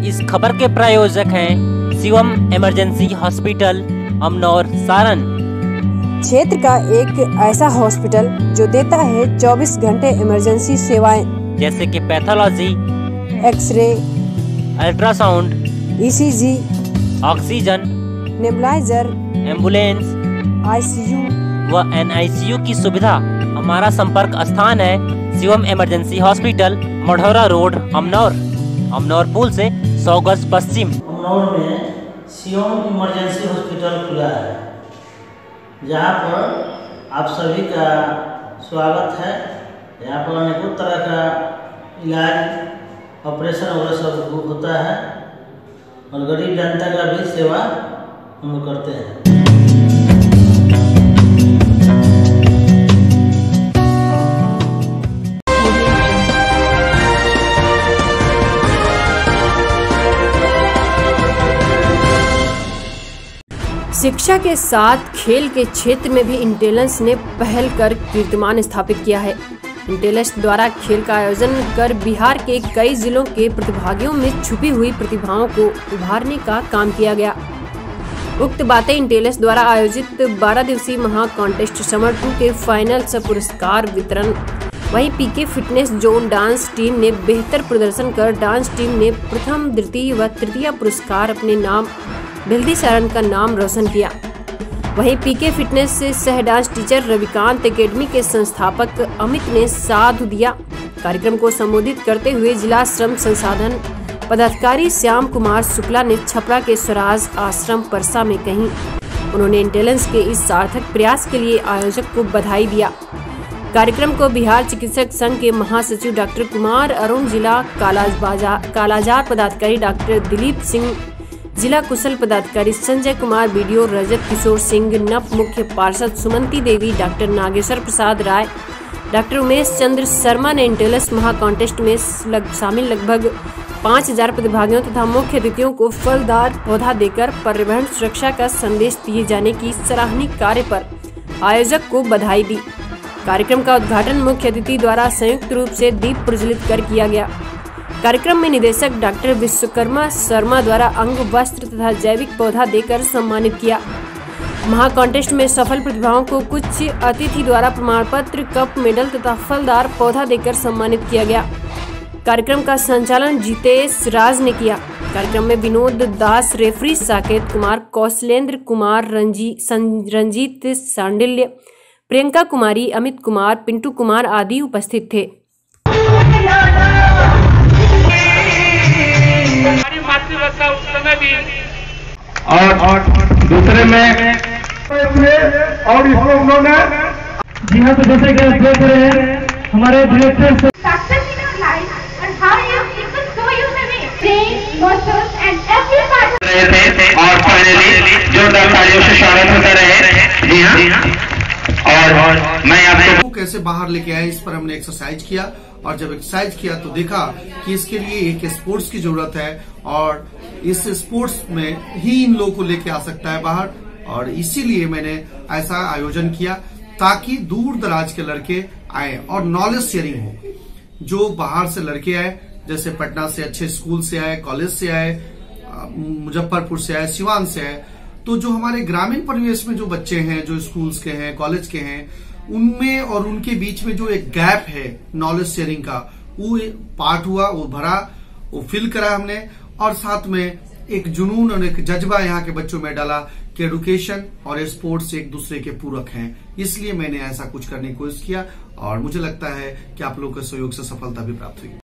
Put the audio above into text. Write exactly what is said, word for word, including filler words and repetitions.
इस खबर के प्रायोजक हैं शिवम इमरजेंसी हॉस्पिटल अमनौर सारण। क्षेत्र का एक ऐसा हॉस्पिटल जो देता है चौबीस घंटे इमरजेंसी सेवाएं जैसे कि pathology, X ray, ultrasound, ECG, oxygen, nebuliser, ambulance, ICU व एनआईसीयू की सुविधा। हमारा संपर्क स्थान है Shivam emergency hospital, Marhaura road, Amnour, Amnour पुल से सौ गज पश्चिम। अमनौर में शिवम इमरजेंसी हॉस्पिटल खुला है, जहाँ पर आप सभी का स्वागत है। यहाँ पर अनेकों तरह का इलाज, ऑपरेशन वगैरह सब होता है और गरीब जनता का भी सेवा हम लोग करते हैं। शिक्षा के साथ खेल के क्षेत्र में भी इंटेलेंस ने पहल कर कीर्तिमान स्थापित किया है। इंटेलेंस द्वारा खेल का आयोजन कर बिहार के कई जिलों के प्रतिभागियों में छुपी हुई प्रतिभाओं को उभारने का काम किया गया। उक्त बातें इंटेलेंस द्वारा आयोजित बारह दिवसीय महा कॉन्टेस्ट समर टू के फाइनल से पुरस्कार वितरण। वहीं PK fitness zone dance team ने बेहतर प्रदर्शन कर डांस टीम ने प्रथम, द्वितीय व तृतीय पुरस्कार अपने नाम बिल्दी सारण का नाम रोशन किया। वहीं पीके फिटनेस से सह डांस टीचर रविकांत एकेडमी के संस्थापक अमित ने साधु दिया। कार्यक्रम को संबोधित करते हुए जिला श्रम संसाधन पदाधिकारी श्याम कुमार शुक्ला ने छपरा के स्वराज आश्रम परसा में कही। उन्होंने इंटेलेंस के इस सार्थक प्रयास के लिए आयोजक को बधाई दिया। कार्यक्रम को बिहार चिकित्सक संघ के महासचिव डॉक्टर कुमार अरुण, जिला कालाबाजार कालाजार पदाधिकारी डॉक्टर दिलीप सिंह, जिला कुशल पदाधिकारी संजय कुमार, बीडीओ रजत किशोर सिंह, नप मुख्य पार्षद सुमंती देवी, डॉक्टर नागेश्वर प्रसाद राय, डॉक्टर उमेश चंद्र शर्मा ने इंटेलेंस महा कॉन्टेस्ट में लग, शामिल लगभग पाँच हजार प्रतिभागियों तथा मुख्य अतिथियों को फलदार पौधा देकर पर्यावरण सुरक्षा का संदेश दिए जाने की सराहनीय कार्य पर आयोजक को बधाई दी। कार्यक्रम का उद्घाटन मुख्य अतिथि द्वारा संयुक्त रूप से दीप प्रज्वलित कर किया गया। कार्यक्रम में निदेशक डॉक्टर विश्वकर्मा शर्मा द्वारा अंग, वस्त्र तथा जैविक पौधा देकर सम्मानित किया। महा कॉन्टेस्ट में सफल प्रतिभाओं को कुछ अतिथि द्वारा प्रमाण पत्र, कप, मेडल तथा फलदार पौधा देकर सम्मानित किया गया। कार्यक्रम का संचालन जितेश राज ने किया। कार्यक्रम में विनोद दास, रेफरी साकेत कुमार, कौशलेंद्र कुमार, रंजी रंजीत सांडिल्य, प्रियंका कुमारी, अमित कुमार, पिंटू कुमार आदि उपस्थित थे। मातृभाषा उस समय भी और, और दूसरे में और इसमें उन्होंने जी हाँ, तो जैसे कि आप देख रहे हैं हमारे डायरेक्टर और फाइनली जोरदार तालियों से स्वागत होता रहे। जी हाँ, और, और मैं आपको कैसे बाहर लेके आए, इस पर हमने एक्सरसाइज किया और जब एक्सरसाइज किया तो देखा कि इसके लिए एक स्पोर्ट्स की जरूरत है और इस स्पोर्ट्स में ही इन लोगों को लेके आ सकता है बाहर, और इसीलिए मैंने ऐसा आयोजन किया ताकि दूर दराज के लड़के आए और नॉलेज शेयरिंग हो। जो बाहर से लड़के आए, जैसे पटना से अच्छे स्कूल से आए, कॉलेज से आए, मुजफ्फरपुर से आए, सिवान से आए, तो जो हमारे ग्रामीण परिवेश में जो बच्चे हैं, जो स्कूल्स के हैं, कॉलेज के हैं, उनमें और उनके बीच में जो एक गैप है नॉलेज शेयरिंग का, वो पार्ट हुआ, वो भरा, वो फिल करा हमने, और साथ में एक जुनून और एक जज्बा यहाँ के बच्चों में डाला कि एडुकेशन और स्पोर्ट्स एक दूसरे के पूरक हैं। इसलिए मैंने ऐसा कुछ करने की कोशिश किया और मुझे लगता है कि आप लोगों के सहयोग से सफलता भी प्राप्त हुई।